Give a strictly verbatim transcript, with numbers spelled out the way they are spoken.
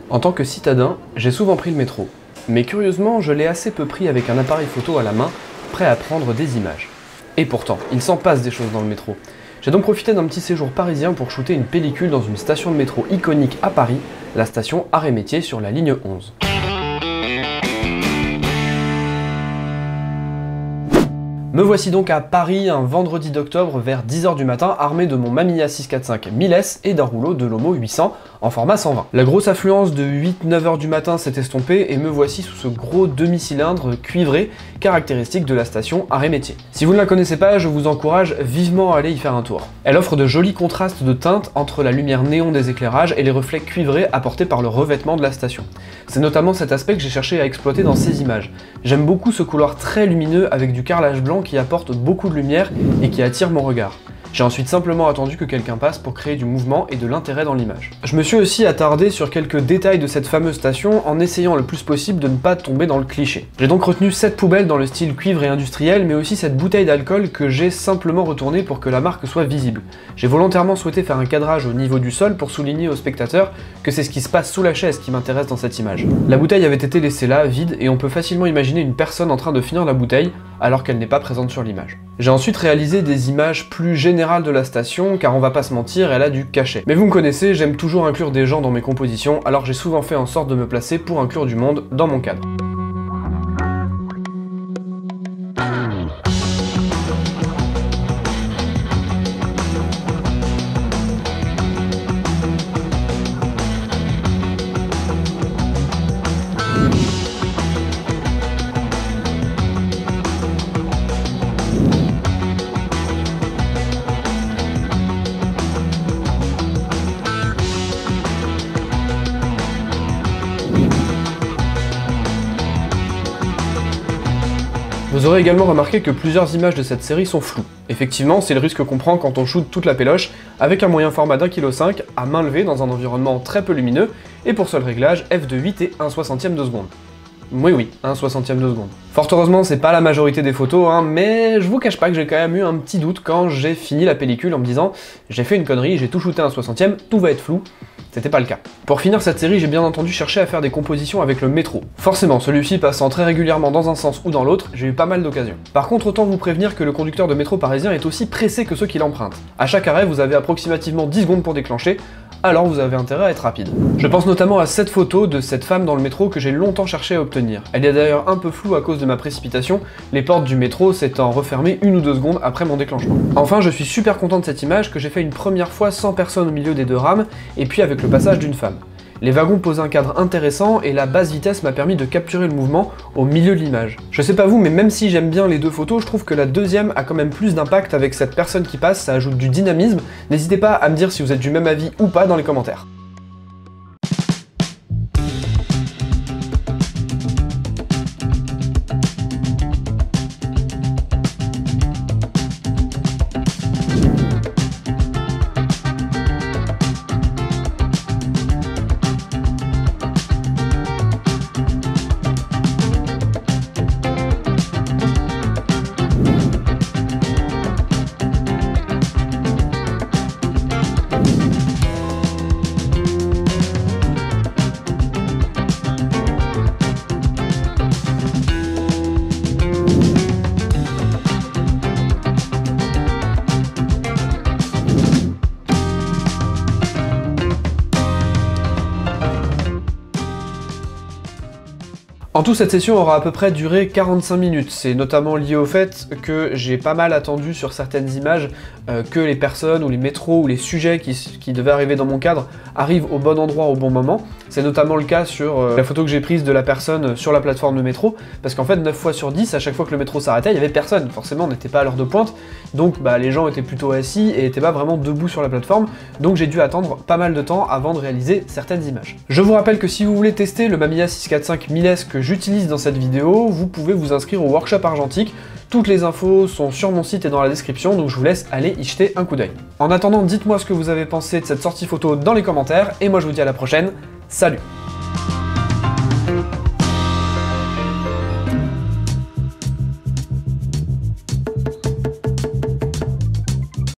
En tant que citadin, j'ai souvent pris le métro, mais curieusement, je l'ai assez peu pris avec un appareil photo à la main, prêt à prendre des images. Et pourtant, il s'en passe des choses dans le métro. J'ai donc profité d'un petit séjour parisien pour shooter une pellicule dans une station de métro iconique à Paris, la station Arrêt Métier sur la ligne onze. Me voici donc à Paris un vendredi d'octobre vers dix heures du matin, armé de mon Mamiya six cent quarante-cinq mille S et d'un rouleau de Lomo huit cents en format cent vingt. La grosse affluence de huit neuf heures du matin s'est estompée et me voici sous ce gros demi-cylindre cuivré caractéristique de la station Arrêt Métier. Si vous ne la connaissez pas, je vous encourage vivement à aller y faire un tour. Elle offre de jolis contrastes de teintes entre la lumière néon des éclairages et les reflets cuivrés apportés par le revêtement de la station. C'est notamment cet aspect que j'ai cherché à exploiter dans ces images. J'aime beaucoup ce couloir très lumineux avec du carrelage blanc qui apporte beaucoup de lumière et qui attire mon regard. J'ai ensuite simplement attendu que quelqu'un passe pour créer du mouvement et de l'intérêt dans l'image. Je me suis aussi attardé sur quelques détails de cette fameuse station en essayant le plus possible de ne pas tomber dans le cliché. J'ai donc retenu cette poubelle dans le style cuivre et industriel, mais aussi cette bouteille d'alcool que j'ai simplement retournée pour que la marque soit visible. J'ai volontairement souhaité faire un cadrage au niveau du sol pour souligner aux spectateurs que c'est ce qui se passe sous la chaise qui m'intéresse dans cette image. La bouteille avait été laissée là, vide, et on peut facilement imaginer une personne en train de finir la bouteille alors qu'elle n'est pas présente sur l'image. J'ai ensuite réalisé des images plus générales de la station, car on va pas se mentir, elle a du cachet. Mais vous me connaissez, j'aime toujours inclure des gens dans mes compositions, alors j'ai souvent fait en sorte de me placer pour inclure du monde dans mon cadre. Vous aurez également remarqué que plusieurs images de cette série sont floues. Effectivement, c'est le risque qu'on prend quand on shoot toute la péloche avec un moyen format d'un virgule cinq kilos à main levée dans un environnement très peu lumineux et pour seul réglage f deux huit et un soixantième de seconde. Oui oui, un soixantième de seconde. Fort heureusement, c'est pas la majorité des photos, hein, mais je vous cache pas que j'ai quand même eu un petit doute quand j'ai fini la pellicule en me disant j'ai fait une connerie, j'ai tout shooté un soixantième, tout va être flou. C'était pas le cas. Pour finir cette série, j'ai bien entendu cherché à faire des compositions avec le métro. Forcément, celui-ci passant très régulièrement dans un sens ou dans l'autre, j'ai eu pas mal d'occasions. Par contre, autant vous prévenir que le conducteur de métro parisien est aussi pressé que ceux qui l'empruntent. À chaque arrêt, vous avez approximativement dix secondes pour déclencher, alors vous avez intérêt à être rapide. Je pense notamment à cette photo de cette femme dans le métro que j'ai longtemps cherché à obtenir. Elle est d'ailleurs un peu floue à cause de ma précipitation, les portes du métro s'étant refermées une ou deux secondes après mon déclenchement. Enfin, je suis super content de cette image que j'ai fait une première fois sans personne au milieu des deux rames, et puis avec le passage d'une femme. Les wagons posent un cadre intéressant et la basse vitesse m'a permis de capturer le mouvement au milieu de l'image. Je sais pas vous, mais même si j'aime bien les deux photos, je trouve que la deuxième a quand même plus d'impact avec cette personne qui passe, ça ajoute du dynamisme. N'hésitez pas à me dire si vous êtes du même avis ou pas dans les commentaires. En tout, cette session aura à peu près duré quarante-cinq minutes. C'est notamment lié au fait que j'ai pas mal attendu sur certaines images euh, que les personnes ou les métros ou les sujets qui, qui devaient arriver dans mon cadre arrivent au bon endroit au bon moment. C'est notamment le cas sur euh, la photo que j'ai prise de la personne sur la plateforme de métro, parce qu'en fait neuf fois sur dix, à chaque fois que le métro s'arrêtait, il y avait personne. Forcément, on n'était pas à l'heure de pointe, donc bah, les gens étaient plutôt assis et étaient pas vraiment debout sur la plateforme, donc j'ai dû attendre pas mal de temps avant de réaliser certaines images. Je vous rappelle que si vous voulez tester le Mamiya six cent quarante-cinq mille S que j'utilise dans cette vidéo, vous pouvez vous inscrire au workshop argentique. Toutes les infos sont sur mon site et dans la description, donc je vous laisse aller y jeter un coup d'œil. En attendant, dites-moi ce que vous avez pensé de cette sortie photo dans les commentaires, et moi je vous dis à la prochaine, salut!